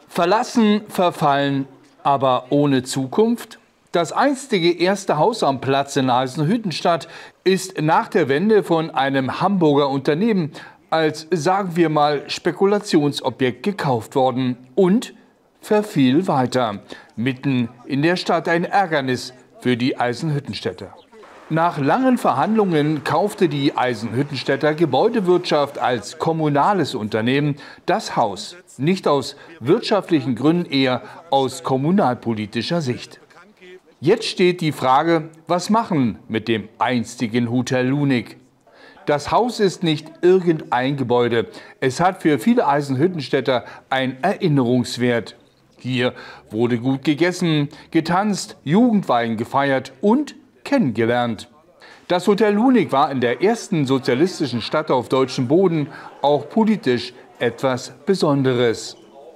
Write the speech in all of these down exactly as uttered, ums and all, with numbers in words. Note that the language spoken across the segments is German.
Verlassen, verfallen, aber ohne Zukunft? Das einstige erste Haus am Platz in Eisenhüttenstadt ist nach der Wende von einem Hamburger Unternehmen als, sagen wir mal, Spekulationsobjekt gekauft worden und verfiel weiter. Mitten in der Stadt ein Ärgernis für die Eisenhüttenstädter. Nach langen Verhandlungen kaufte die Eisenhüttenstädter Gebäudewirtschaft als kommunales Unternehmen das Haus. Nicht aus wirtschaftlichen Gründen, eher aus kommunalpolitischer Sicht. Jetzt steht die Frage, was machen mit dem einstigen Hotel Lunig? Das Haus ist nicht irgendein Gebäude. Es hat für viele Eisenhüttenstädter einen Erinnerungswert. Hier wurde gut gegessen, getanzt, Jugendweihen gefeiert und kennengelernt. Das Hotel Lunig war in der ersten sozialistischen Stadt auf deutschem Boden auch politisch etwas Besonderes.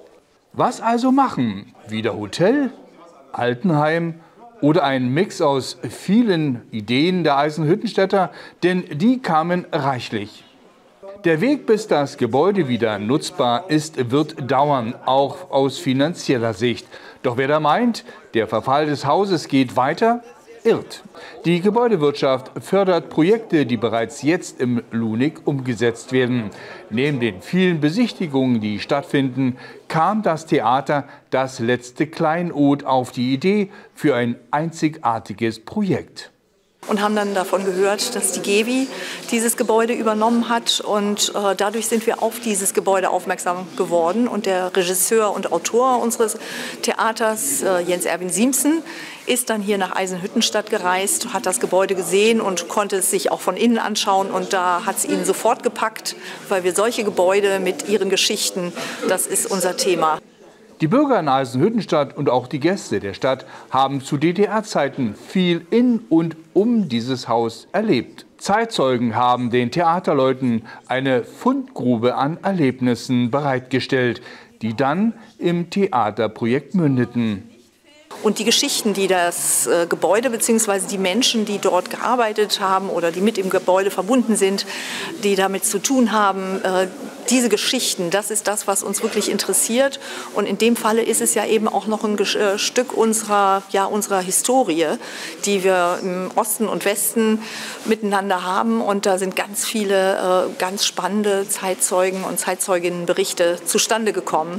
Was also machen? Wieder Hotel, Altenheim oder ein Mix aus vielen Ideen der Eisenhüttenstädter? Denn die kamen reichlich. Der Weg, bis das Gebäude wieder nutzbar ist, wird dauern, auch aus finanzieller Sicht. Doch wer da meint, der Verfall des Hauses geht weiter, irrt. Die Gebäudewirtschaft fördert Projekte, die bereits jetzt im Lunig umgesetzt werden. Neben den vielen Besichtigungen, die stattfinden, kam das Theater Das letzte Kleinod auf die Idee für ein einzigartiges Projekt. Und haben dann davon gehört, dass die Gewi dieses Gebäude übernommen hat. Und äh, dadurch sind wir auf dieses Gebäude aufmerksam geworden. Und der Regisseur und Autor unseres Theaters, äh, Jens Erwin Siemsen, ist dann hier nach Eisenhüttenstadt gereist, hat das Gebäude gesehen und konnte es sich auch von innen anschauen. Und da hat es ihn sofort gepackt, weil wir solche Gebäude mit ihren Geschichten, das ist unser Thema. Die Bürger in Eisenhüttenstadt und auch die Gäste der Stadt haben zu D D R-Zeiten viel in und um dieses Haus erlebt. Zeitzeugen haben den Theaterleuten eine Fundgrube an Erlebnissen bereitgestellt, die dann im Theaterprojekt mündeten. Und die Geschichten, die das äh, Gebäude bzw. die Menschen, die dort gearbeitet haben oder die mit dem Gebäude verbunden sind, die damit zu tun haben, äh, diese Geschichten, das ist das, was uns wirklich interessiert. Und in dem Falle ist es ja eben auch noch ein äh, Stück unserer, ja, unserer Historie, die wir im Osten und Westen miteinander haben. Und da sind ganz viele äh, ganz spannende Zeitzeugen- und Zeitzeuginnenberichte zustande gekommen.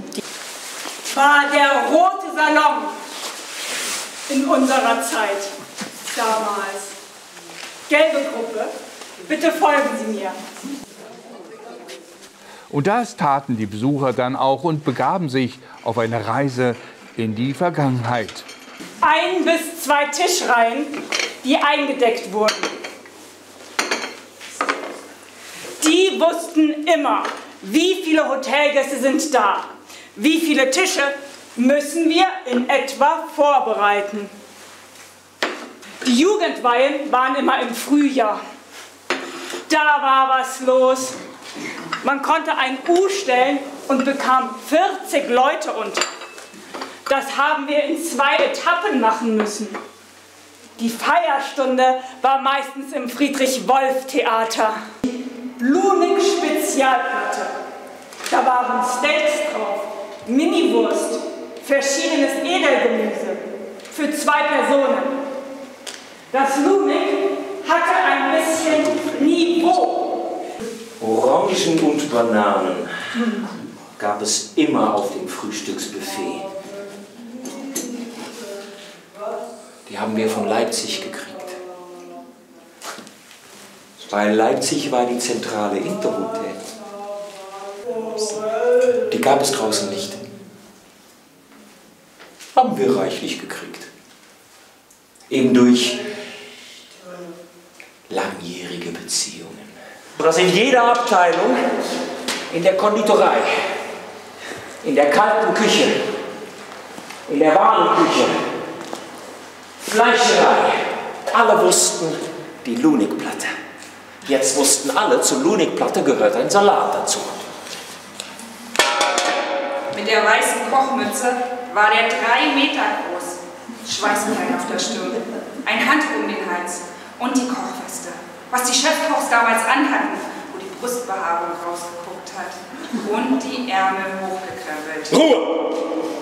War der rote Salon in unserer Zeit damals. Gelbe Gruppe, bitte folgen Sie mir. Und das taten die Besucher dann auch und begaben sich auf eine Reise in die Vergangenheit. Ein bis zwei Tischreihen, die eingedeckt wurden. Die wussten immer, wie viele Hotelgäste sind da, wie viele Tische müssen wir in etwa vorbereiten. Die Jugendweihen waren immer im Frühjahr. Da war was los. Man konnte ein U stellen und bekam vierzig Leute unter. Das haben wir in zwei Etappen machen müssen. Die Feierstunde war meistens im Friedrich-Wolf-Theater. Lunig Spezialplatte. Da waren Steaks drauf, Miniwurst, verschiedenes Edelgemüse für zwei Personen. Das Lunig hatte ein bisschen Niveau. Orangen und Bananen gab es immer auf dem Frühstücksbuffet. Die haben wir von Leipzig gekriegt. Weil Leipzig war die zentrale Interhotel. Die gab es draußen nicht. Haben wir reichlich gekriegt. Eben durch langjährige Beziehungen. Dass in jeder Abteilung, in der Konditorei, in der kalten Küche, in der warmen Küche, Fleischerei, alle wussten die Lunig-Platte. Jetzt wussten alle, zur Lunig-Platte gehört ein Salat dazu. Mit der weißen Kochmütze war der drei Meter groß, Schweißperlen auf der Stirn, ein Handtuch um den Hals und die Kochweste, was die Chefkochs damals anhatten, wo die Brustbehaarung rausgeguckt hat und die Ärmel hochgekrempelt. Ruhe!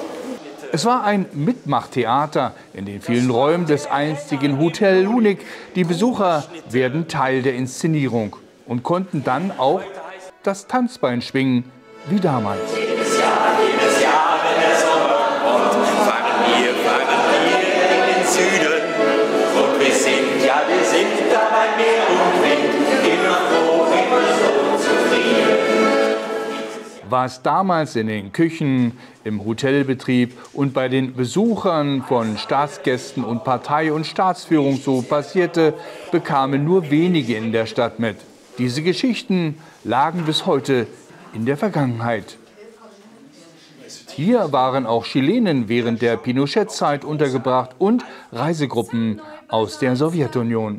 Es war ein Mitmachtheater in den vielen Räumen des einstigen Hotel Lunik. Die Besucher werden Teil der Inszenierung und konnten dann auch das Tanzbein schwingen, wie damals. Jedes Jahr, jedes Jahr, wenn der Sommer kommt, fahren wir, fahren wir in den Süden. Und wir sind, ja, wir sind da bei Meer und Wind, immer froh, immer so zufrieden. Was damals in den Küchen, im Hotelbetrieb und bei den Besuchern von Staatsgästen und Partei- und Staatsführung so passierte, bekamen nur wenige in der Stadt mit. Diese Geschichten lagen bis heute in der Vergangenheit. Hier waren auch Chilenen während der Pinochet-Zeit untergebracht und Reisegruppen aus der Sowjetunion.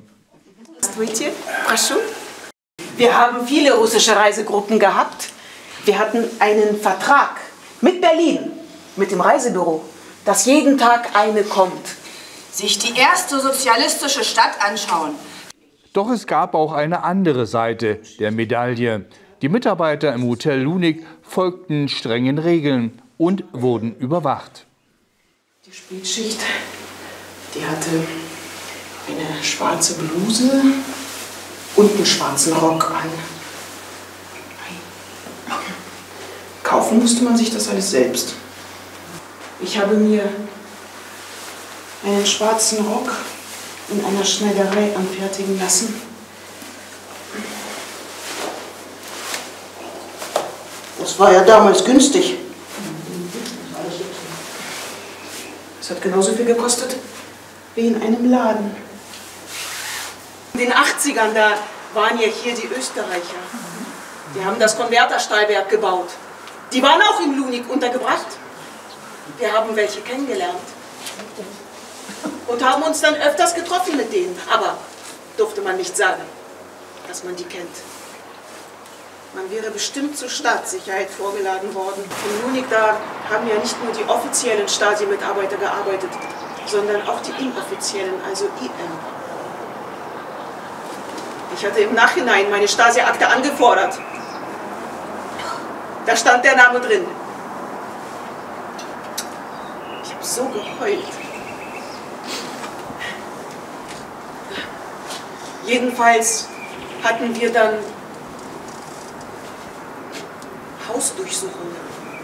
Wir haben viele russische Reisegruppen gehabt. Wir hatten einen Vertrag mit Berlin, mit dem Reisebüro, dass jeden Tag eine kommt. Sich die erste sozialistische Stadt anschauen. Doch es gab auch eine andere Seite der Medaille. Die Mitarbeiter im Hotel Lunik folgten strengen Regeln und wurden überwacht. Die Spätschicht, die hatte eine schwarze Bluse und einen schwarzen Rock an. Kaufen musste man sich das alles selbst. Ich habe mir einen schwarzen Rock in einer Schneiderei anfertigen lassen. Das war ja damals günstig. Es hat genauso viel gekostet wie in einem Laden. In den achtzigern, da waren ja hier die Österreicher. Die haben das Konverterstahlwerk gebaut. Die waren auch in Lunik untergebracht. Wir haben welche kennengelernt. Und haben uns dann öfters getroffen mit denen. Aber durfte man nicht sagen, dass man die kennt. Man wäre bestimmt zur Staatssicherheit vorgeladen worden. In Lunik, da haben ja nicht nur die offiziellen Stasi-Mitarbeiter gearbeitet, sondern auch die inoffiziellen, also I M. Ich hatte im Nachhinein meine Stasi-Akte angefordert. Da stand der Name drin. Ich habe so geheult. Jedenfalls hatten wir dann Hausdurchsuchungen.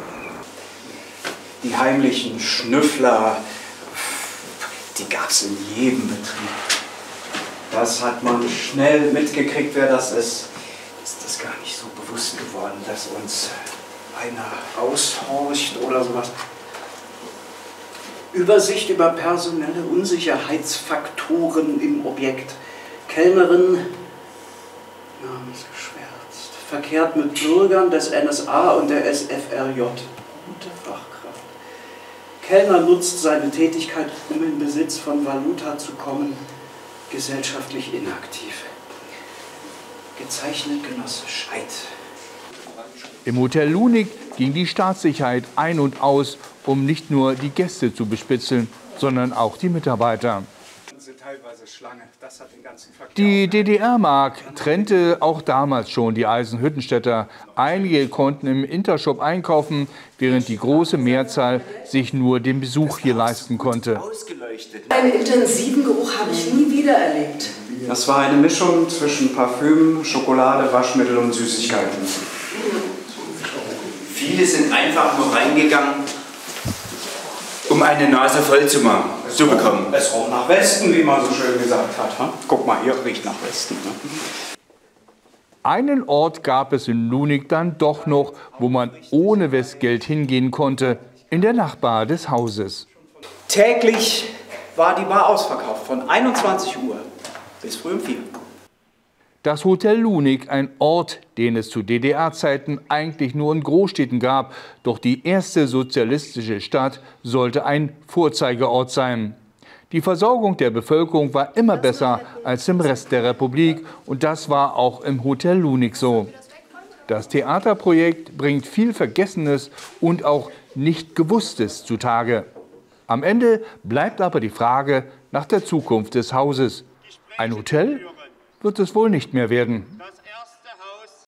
Die heimlichen Schnüffler, die gab es in jedem Betrieb. Das hat man schnell mitgekriegt, wer das ist. Ist das gar nicht so bewusst geworden, dass uns einer aushorcht oder sowas. Übersicht über personelle Unsicherheitsfaktoren im Objekt. Kellnerin, namensgeschwärzt, verkehrt mit Bürgern des N S A und der S F R J. Gute Fachkraft. Kellner nutzt seine Tätigkeit, um in Besitz von Valuta zu kommen, gesellschaftlich inaktiv. Gezeichnet Genosse Scheid. Im Hotel Lunik ging die Staatssicherheit ein und aus, um nicht nur die Gäste zu bespitzeln, sondern auch die Mitarbeiter. Die D D R-Mark trennte auch damals schon die Eisenhüttenstädter. Einige konnten im Intershop einkaufen, während die große Mehrzahl sich nur den Besuch hier leisten konnte. Einen intensiven Geruch habe ich nie wieder erlebt. Das war eine Mischung zwischen Parfüm, Schokolade, Waschmittel und Süßigkeiten. Viele sind einfach nur reingegangen, um eine Nase voll zu machen, zu bekommen. Es roch nach Westen, wie man so schön gesagt hat. Ha? Guck mal, hier riecht nach Westen. Ne? Einen Ort gab es in Lunik dann doch noch, wo man ohne Westgeld hingehen konnte, in der Nachbar des Hauses. Täglich war die Bar ausverkauft, von einundzwanzig Uhr bis früh um vier. Das Hotel Lunik, ein Ort, den es zu D D R-Zeiten eigentlich nur in Großstädten gab. Doch die erste sozialistische Stadt sollte ein Vorzeigeort sein. Die Versorgung der Bevölkerung war immer besser als im Rest der Republik. Und das war auch im Hotel Lunik so. Das Theaterprojekt bringt viel Vergessenes und auch nicht Gewusstes zutage. Am Ende bleibt aber die Frage nach der Zukunft des Hauses. Ein Hotel wird es wohl nicht mehr werden.